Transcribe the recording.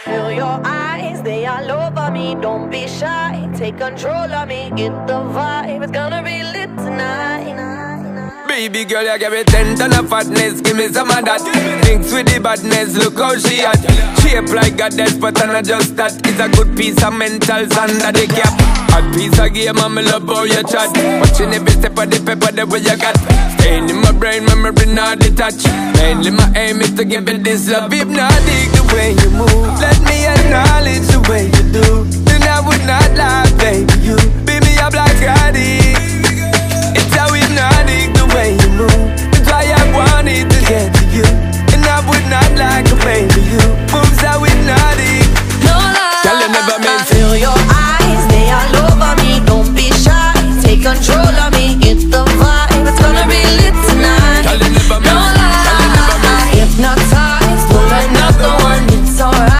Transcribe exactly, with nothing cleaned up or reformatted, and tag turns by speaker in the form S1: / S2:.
S1: feel your eyes, they all over me. Don't be shy, take control of me. Get the vibe, it's gonna be lit tonight.
S2: Baby girl, you give me ten ton of fatness, give me some of that. Thinks with the badness, look how she at. Shape like goddess, but I'm not just that. It's a good piece of mentals under the cap. Hot piece of game, and me love how you chat. Watching every step of the pepper, the way you got. Staying in my brain, memory not detached. Mainly my aim is to give it this love. If not dig the way you move,